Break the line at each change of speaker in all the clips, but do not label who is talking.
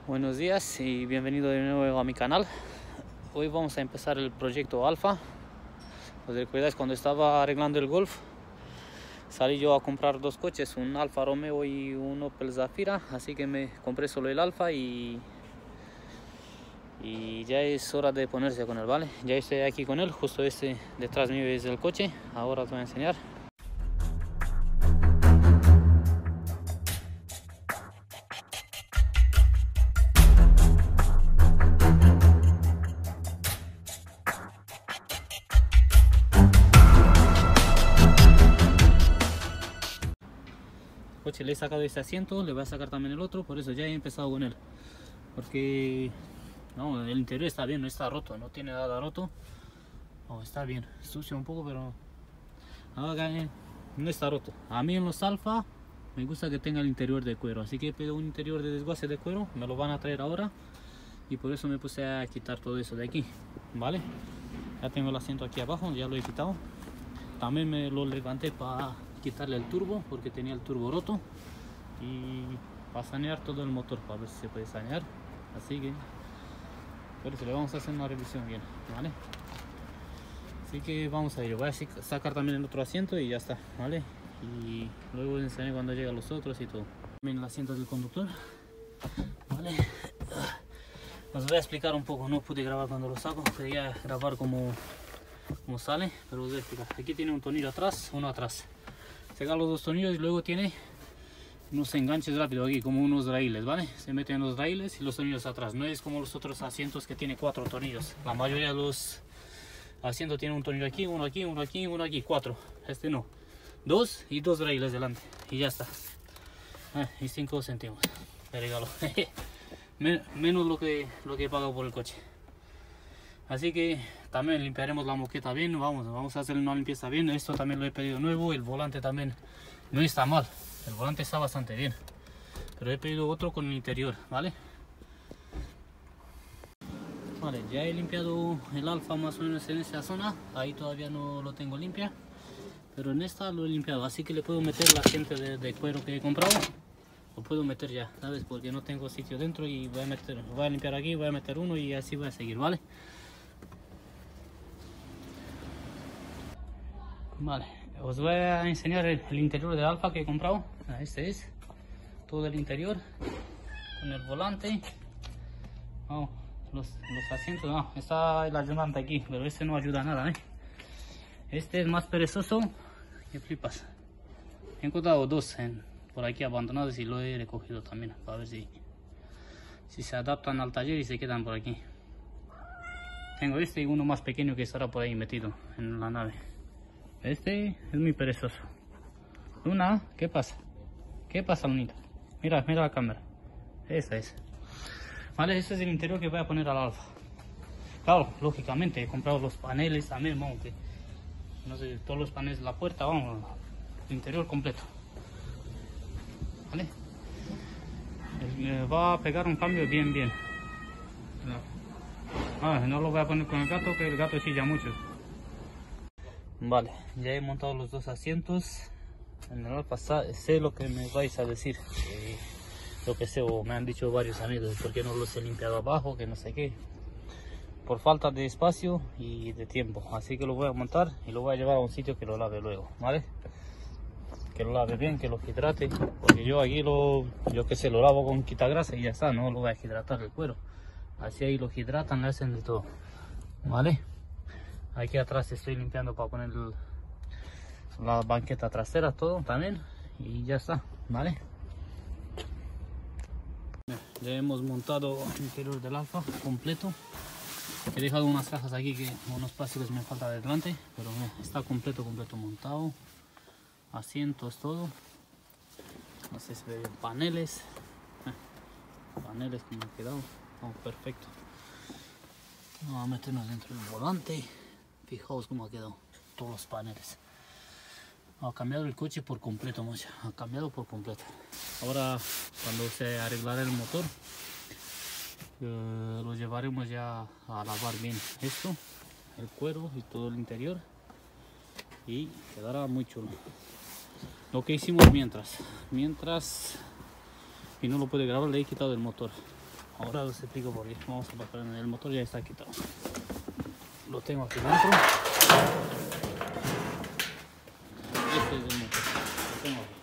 Buenos días y bienvenido de nuevo a mi canal. Hoy vamos a empezar el proyecto Alfa. ¿Os recuerdáis cuando estaba arreglando el Golf? Salí yo a comprar dos coches, un Alfa Romeo y un Opel Zafira, así que me compré solo el Alfa y ya es hora de ponerse con él, ¿vale? Ya estoy aquí con él, justo este detrás mío es el coche, ahora os voy a enseñar. Coche le he sacado este asiento, le voy a sacar también el otro, por eso ya he empezado con él, porque no, el interior está bien, no está roto, no tiene nada roto. Oh, está bien, sucio un poco, pero no está roto. A mí en los Alfa me gusta que tenga el interior de cuero, así que he pedido un interior de desguace de cuero, me lo van a traer ahora y por eso me puse a quitar todo eso de aquí, ¿vale? Ya tengo el asiento aquí abajo, ya lo he quitado. También me lo levanté para quitarle el turbo porque tenía el turbo roto y para sanear todo el motor, para ver si se puede sanear. Así que por eso le vamos a hacer una revisión bien, ¿vale? Así que vamos a ir, voy a sacar también el otro asiento y ya está, ¿vale? Y luego les enseñaré cuando lleguen los otros y todo. También el asiento del conductor, ¿vale? Os voy a explicar un poco, no pude grabar cuando lo saco, quería grabar como sale, pero os voy a explicar. Aquí tiene un tornillo atrás, uno atrás. Saca los dos tornillos y luego tiene unos enganches rápidos aquí, como unos raíles, ¿vale? Se meten los raíles y los tornillos atrás. No es como los otros asientos que tiene 4 tornillos. La mayoría de los asientos tienen un tornillo aquí, uno aquí, uno aquí, uno aquí, 4. Este no. 2 y 2 raíles delante. Y ya está. Y 5 centavos de regalo. Menos lo que he pagado por el coche. Así que también limpiaremos la moqueta bien, vamos a hacer una limpieza bien. Esto también lo he pedido nuevo, el volante también no está mal, el volante está bastante bien, pero he pedido otro con el interior, ¿vale? Vale, ya he limpiado el Alfa más o menos en esa zona, ahí todavía no lo tengo limpia, pero en esta lo he limpiado, así que le puedo meter la gente de cuero que he comprado, lo puedo meter ya, ¿sabes? Porque no tengo sitio dentro y voy a limpiar aquí, voy a meter uno y así voy a seguir, ¿vale? Vale, os voy a enseñar el interior del Alfa que he comprado. Este es todo el interior con el volante. Oh, los asientos, no, está el ayudante aquí, pero este no ayuda a nada, ¿eh? Este es más perezoso que flipas. He encontrado dos por aquí abandonados y lo he recogido también para ver si se adaptan al taller y se quedan por aquí. Tengo este y uno más pequeño que estará por ahí metido en la nave. Este es muy perezoso. Luna, ¿qué pasa? ¿Qué pasa, Lunita? Mira la cámara. Esa es. Vale, este es el interior que voy a poner al Alfa. Claro, lógicamente he comprado los paneles también, vamos, que no sé, todos los paneles de la puerta, vamos, el interior completo. Vale. Va a pegar un cambio bien. No lo voy a poner con el gato, que el gato chilla mucho. Vale, ya he montado los dos asientos en el Alfa. Sé lo que me vais a decir, lo que sé, o me han dicho varios amigos, porque no los he limpiado abajo, que no sé qué, por falta de espacio y de tiempo. Así que lo voy a montar y lo voy a llevar a un sitio que lo lave luego, ¿vale? Que lo lave bien, que lo hidrate, porque yo aquí lo lavo con quitagrasa y ya está, no lo voy a hidratar el cuero. Así ahí lo hidratan, le hacen de todo, ¿vale? Aquí atrás estoy limpiando para poner la banqueta trasera, todo también, y ya está, ¿vale? Ya hemos montado el interior del Alfa completo. He dejado unas cajas aquí, unos plásticos me falta de delante, pero está completo montado. Asientos, todo. No sé si se ven paneles. Paneles como han quedado. Perfecto. Vamos a meternos dentro del volante. Fijaos cómo ha quedado todos los paneles. Ha cambiado el coche por completo, macho. Ha cambiado por completo. Ahora, cuando se arreglará el motor, lo llevaremos ya a lavar bien esto, el cuero y todo el interior, y quedará muy chulo. Lo que hicimos mientras y no lo pude grabar, le he quitado el motor. ahora os explico por qué. Vamos a bajar el motor, ya está quitado. Lo tengo aquí dentro. Este es el motor. Lo tengo aquí.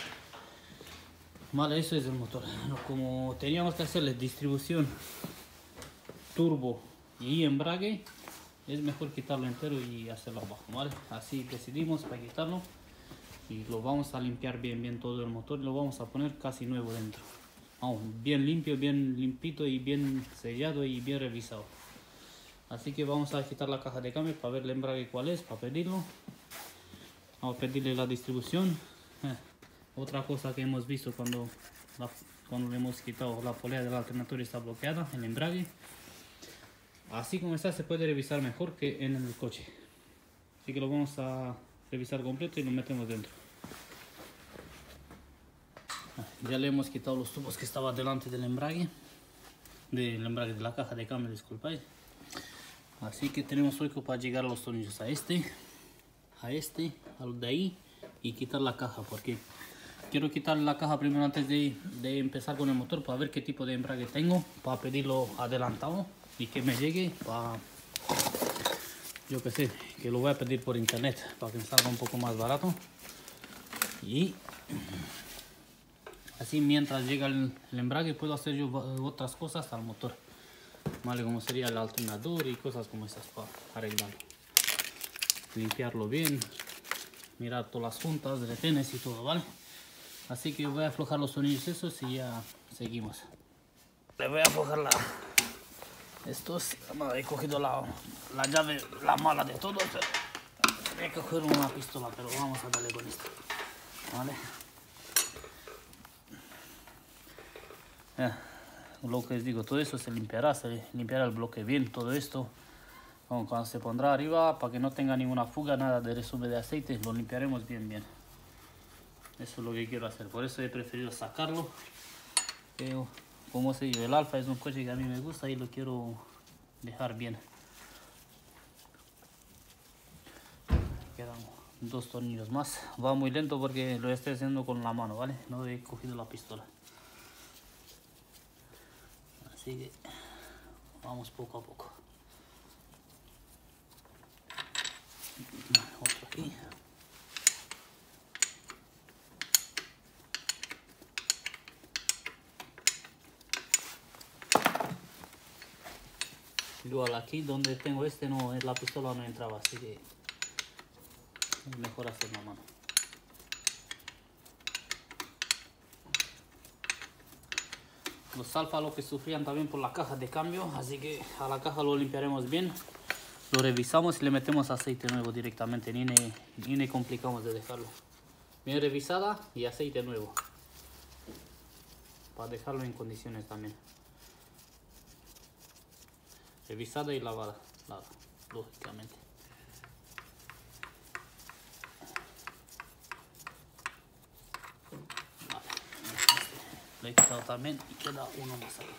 Vale, eso es el motor. Como teníamos que hacerle distribución, turbo y embrague, es mejor quitarlo entero y hacerlo abajo, ¿vale? Así decidimos para quitarlo y lo vamos a limpiar bien todo el motor y lo vamos a poner casi nuevo dentro. Vamos, bien limpio, bien limpito y bien sellado y bien revisado. Así que vamos a quitar la caja de cambio para ver el embrague cuál es, para pedirlo. Vamos a pedirle la distribución. Otra cosa que hemos visto cuando le hemos quitado la polea del alternador está bloqueada, el embrague. Así como está se puede revisar mejor que en el coche. Así que lo vamos a revisar completo y lo metemos dentro. Ya le hemos quitado los tubos que estaban delante del embrague. De la caja de cambio, disculpáis. Así que tenemos hueco para llegar a los tornillos a este, al de ahí y quitar la caja, porque quiero quitar la caja primero antes de empezar con el motor para ver qué tipo de embrague tengo, para pedirlo adelantado y que me llegue para, yo que sé, que lo voy a pedir por internet para que me salga un poco más barato. Y así mientras llega el embrague puedo hacer yo otras cosas al motor, vale, como sería el alternador y cosas como esas para arreglarlo, limpiarlo bien, mirar todas las juntas, retenes y todo, vale. Así que voy a aflojar los tornillos esos y ya seguimos. Le voy a aflojar estos. He cogido la llave, la mala de todos. Voy a coger una pistola, pero vamos a darle con esto, vale. Lo que os digo, todo eso se limpiará el bloque bien, todo esto. Cuando se pondrá arriba, para que no tenga ninguna fuga, nada de resumen de aceite, lo limpiaremos bien. Eso es lo que quiero hacer, por eso he preferido sacarlo. Pero, como sé yo, el Alfa es un coche que a mí me gusta y lo quiero dejar bien. Quedan 2 tornillos más. Va muy lento porque lo estoy haciendo con la mano, ¿vale? No he cogido la pistola. Así que vamos poco a poco. Otro aquí. Igual aquí donde tengo no es la pistola, no entraba, así que es mejor hacer la mano. Los Alfa lo que sufrían también por la caja de cambio, así que a la caja lo limpiaremos bien, lo revisamos y le metemos aceite nuevo directamente, ni complicamos de dejarlo. Bien revisada y aceite nuevo, para dejarlo en condiciones también. Revisada y lavada, lógicamente. Vale. Lo he quitado también y queda uno más aquí.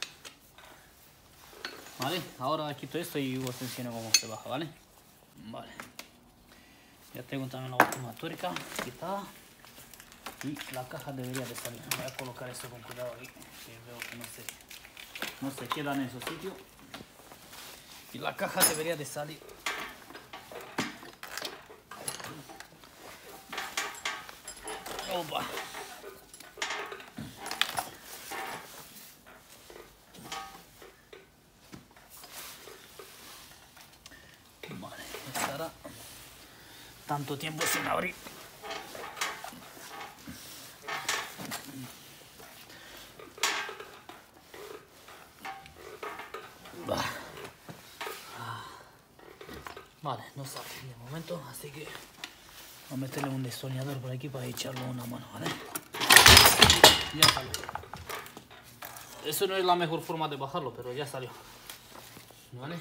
Vale, ahora quito esto y os enseño cómo se baja, ¿vale? Vale. Ya tengo también la última tuerca quitada y la caja debería de salir. Voy a colocar esto con cuidado aquí, que veo que no se queda en su sitio. Y la caja debería de salir. Opa. Vale, estará tanto tiempo sin abrir. Vale, no sale de momento, así que voy a meterle un destornillador por aquí para echarle una mano, ¿vale? Ya salió. Eso no es la mejor forma de bajarlo, pero ya salió, ¿vale?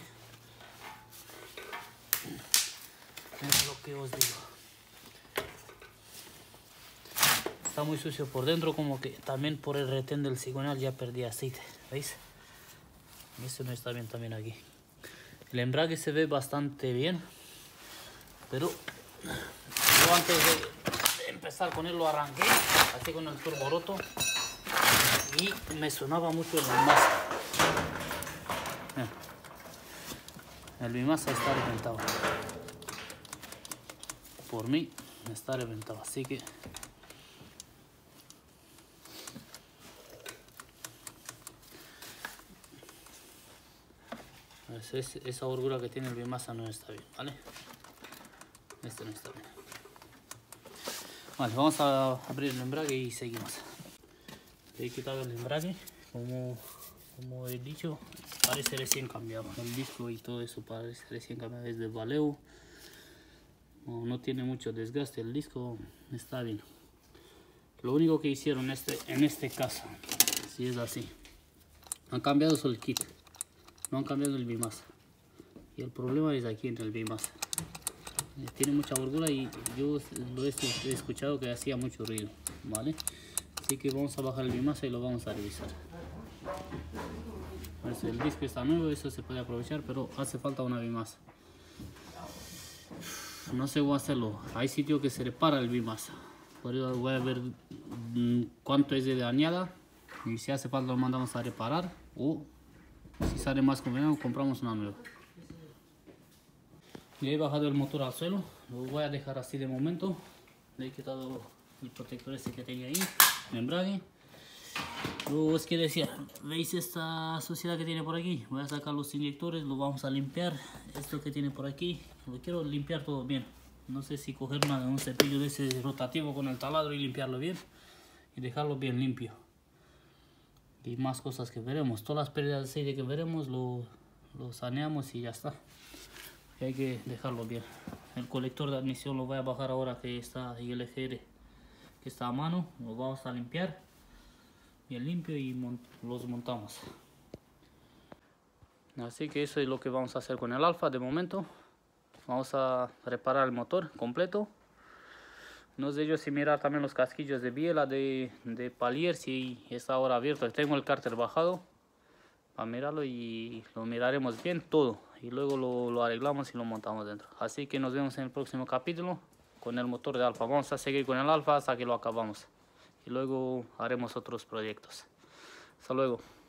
Es lo que os digo. Está muy sucio por dentro, como que también por el retén del cigüeñal ya perdí aceite, ¿veis? Eso no está bien también aquí. El embrague se ve bastante bien, pero yo antes de empezar con él lo arranqué, así con el turbo roto. y me sonaba mucho el bimasa. El bimasa está reventado. Por mí está reventado, así que esa holgura que tiene el bimasa no está bien, ¿vale? Este no está bien. Vale, vamos a abrir el embrague y seguimos. He quitado el embrague, como he dicho, parece recién cambiado. El disco y todo eso parece recién cambiado, es de Valeo. No tiene mucho desgaste, el disco está bien. Lo único que hicieron en este caso, si es así, han cambiado solo el kit, no han cambiado el bimasa. Y el problema es aquí en el bimasa. Tiene mucha holgura y yo lo he escuchado que hacía mucho ruido, ¿vale? Así que vamos a bajar el bimasa y lo vamos a revisar. Pues el disco está nuevo, eso se puede aprovechar, pero hace falta una bimasa. No sé cómo hacerlo, hay sitio que se repara el bimasa. Por eso voy a ver cuánto es de dañada y si hace falta lo mandamos a reparar, o si sale más conveniente compramos una nueva. Le he bajado el motor al suelo, lo voy a dejar así de momento. Le he quitado el protector este que tenía ahí, el embrague. Luego es que decía, ¿veis esta suciedad que tiene por aquí? Voy a sacar los inyectores, lo vamos a limpiar. Esto que tiene por aquí, lo quiero limpiar todo bien. No sé si coger un cepillo de ese rotativo con el taladro y limpiarlo bien y dejarlo bien limpio. Y más cosas que veremos, todas las pérdidas de aceite que veremos lo saneamos y ya está. Y hay que dejarlo bien. El colector de admisión lo voy a bajar ahora que está ahí el EGR que está a mano, lo vamos a limpiar bien limpio y los montamos. Así que eso es lo que vamos a hacer con el Alfa de momento. Vamos a reparar el motor completo. No sé yo si mirar también los casquillos de biela de palier, si está ahora abierto. Tengo el cárter bajado para mirarlo y lo miraremos bien todo. Y luego lo arreglamos y lo montamos dentro. Así que nos vemos en el próximo capítulo con el motor de Alfa. Vamos a seguir con el Alfa hasta que lo acabamos. Y luego haremos otros proyectos. Hasta luego.